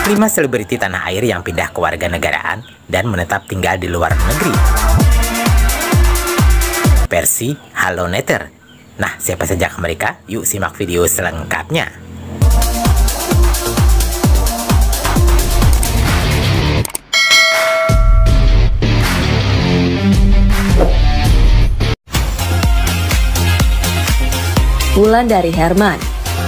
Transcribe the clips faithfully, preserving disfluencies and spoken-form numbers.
lima selebriti tanah air yang pindah kewarganegaraan dan menetap tinggal di luar negeri. Versi Halo Nether. Nah, siapa saja mereka? Yuk simak video selengkapnya. Wulandari Herman.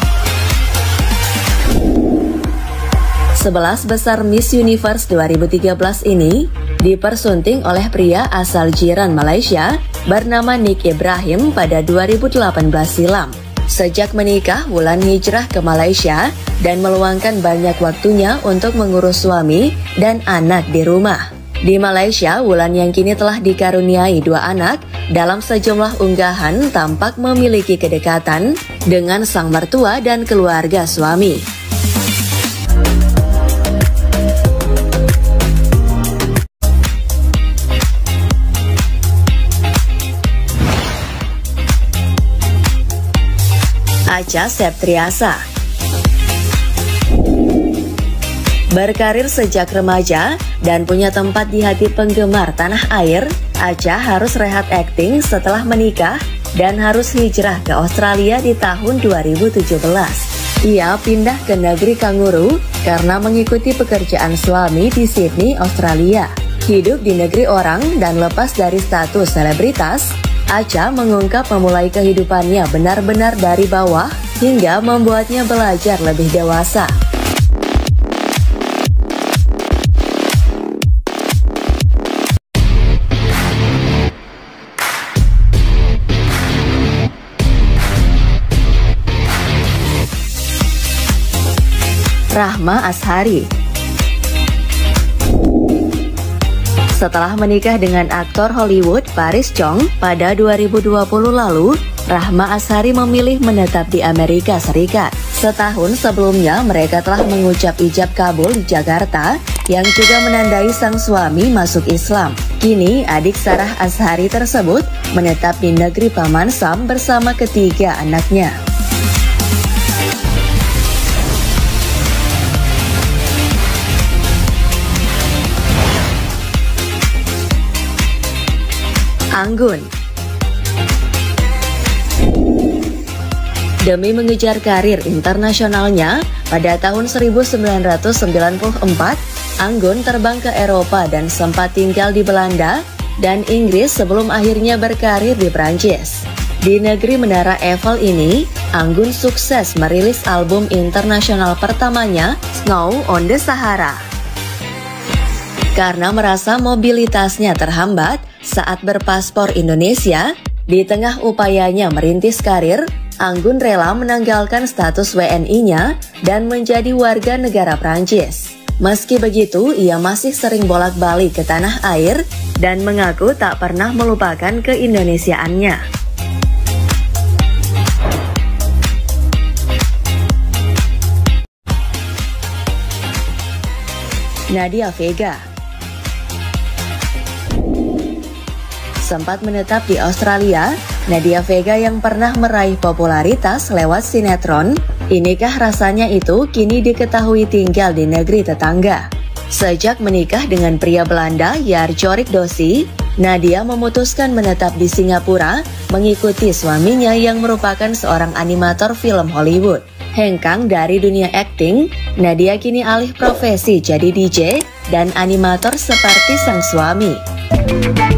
Sebelas besar Miss Universe dua ribu tiga belas ini dipersunting oleh pria asal Jiran, Malaysia bernama Nick Ibrahim pada dua ribu delapan belas silam. Sejak menikah, Wulan hijrah ke Malaysia dan meluangkan banyak waktunya untuk mengurus suami dan anak di rumah. Di Malaysia, Wulan yang kini telah dikaruniai dua anak dalam sejumlah unggahan tampak memiliki kedekatan dengan sang mertua dan keluarga suami. Acha Septriasa. Berkarir sejak remaja dan punya tempat di hati penggemar tanah air, Acha harus rehat akting setelah menikah dan harus hijrah ke Australia di tahun dua ribu tujuh belas. Ia pindah ke negeri kanguru karena mengikuti pekerjaan suami di Sydney, Australia. Hidup di negeri orang dan lepas dari status selebritas, Acha mengungkap memulai kehidupannya benar-benar dari bawah hingga membuatnya belajar lebih dewasa. Rahma Azhari. Setelah menikah dengan aktor Hollywood Paris Chong pada dua ribu dua puluh lalu, Rahma Azhari memilih menetap di Amerika Serikat. Setahun sebelumnya, mereka telah mengucap ijab kabul di Jakarta, yang juga menandai sang suami masuk Islam. Kini, adik Sarah Azhari tersebut menetap di negeri Paman Sam bersama ketiga anaknya. Anggun. Demi mengejar karir internasionalnya, pada tahun seribu sembilan ratus sembilan puluh empat, Anggun terbang ke Eropa dan sempat tinggal di Belanda dan Inggris sebelum akhirnya berkarir di Prancis. Di negeri Menara Eiffel ini, Anggun sukses merilis album internasional pertamanya, Snow on the Sahara. Karena merasa mobilitasnya terhambat saat berpaspor Indonesia, di tengah upayanya merintis karir, Anggun rela menanggalkan status W N I-nya dan menjadi warga negara Prancis. Meski begitu, ia masih sering bolak-balik ke tanah air dan mengaku tak pernah melupakan keindonesiaannya. Nadia Vega. Sempat menetap di Australia, Nadia Vega yang pernah meraih popularitas lewat sinetron Inikah Rasanya itu kini diketahui tinggal di negeri tetangga. Sejak menikah dengan pria Belanda Jarjorik Dosi, Nadia memutuskan menetap di Singapura mengikuti suaminya yang merupakan seorang animator film Hollywood. Hengkang dari dunia akting, Nadia kini alih profesi jadi D J dan animator seperti sang suami.